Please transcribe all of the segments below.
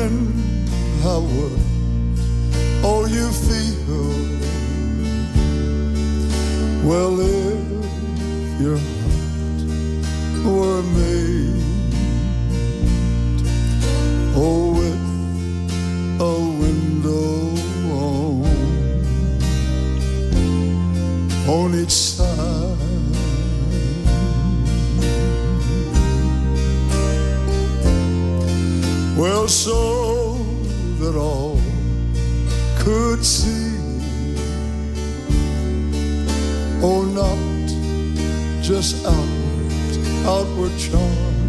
and how would oh you feel? Well, if your heart were made oh with a window on each side, well, so that all could see, oh, not just outward charm,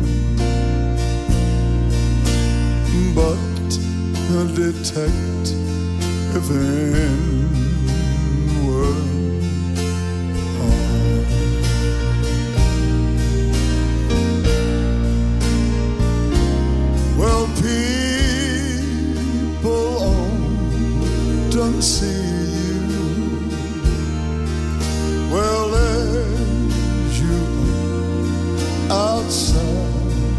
but detect if inward harm. Well, people often see you well as you are outside,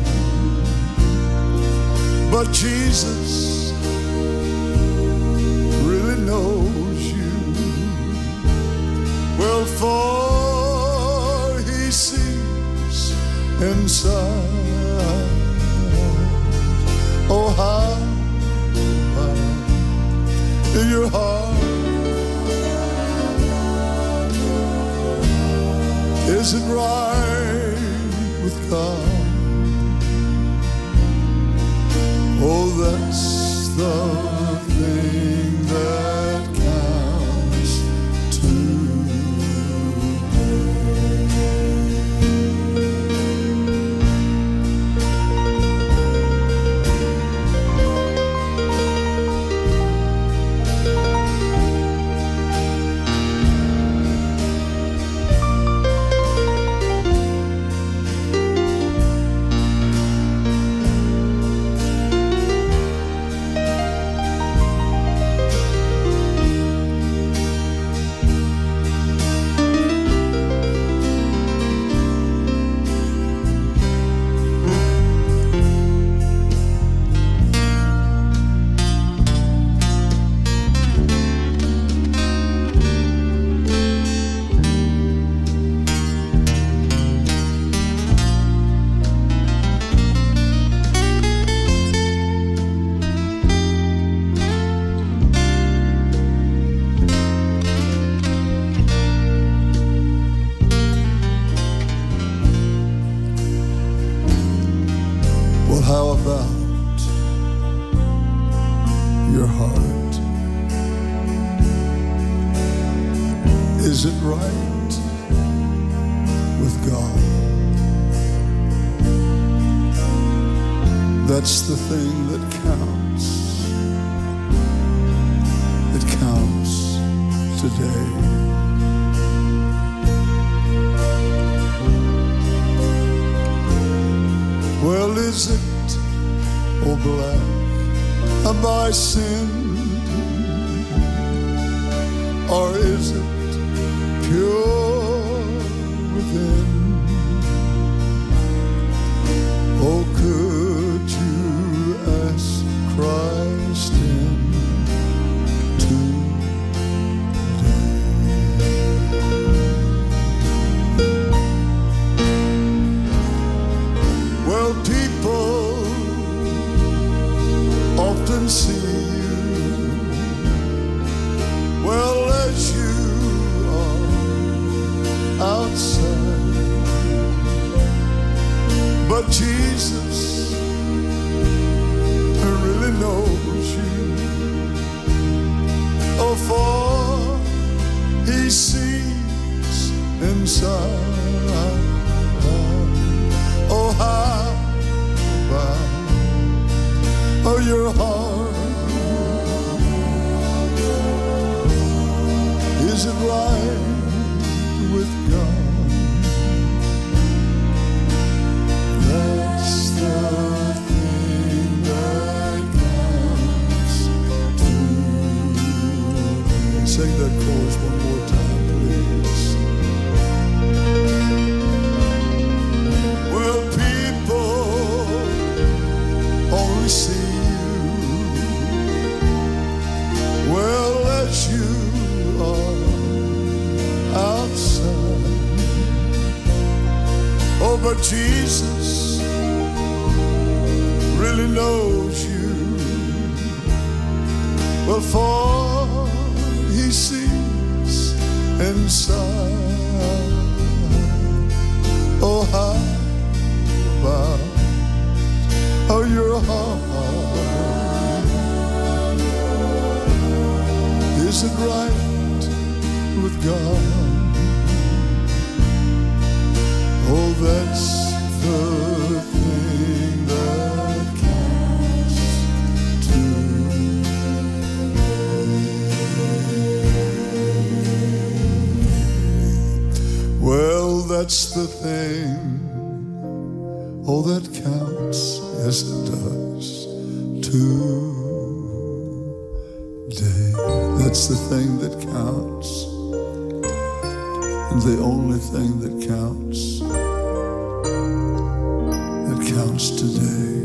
but Jesus really knows you well, for he sees inside. Oh, how your heart is it right with God? Oh, that's the thing that counts How about your heart? Is it right with God? That's the thing that counts. It counts today. Well, is it oh black have I sinned, or is it pure within? Oh, could you ask Christ into today? Well, people often see you well as you are outside, but Jesus really knows you. Oh, for he sees inside. Oh, how about oh, your heart? Is it right with God? That's the thing that counts today. Sing that chorus one more time, please. Well, people only see you but Jesus really knows you. Well, for he sees inside. Oh, how about your heart? Is it right with God? Oh, that's the thing that counts today. Well, that's the thing, oh, that counts, yes it does, today. That's the thing that counts, and the only thing that counts today.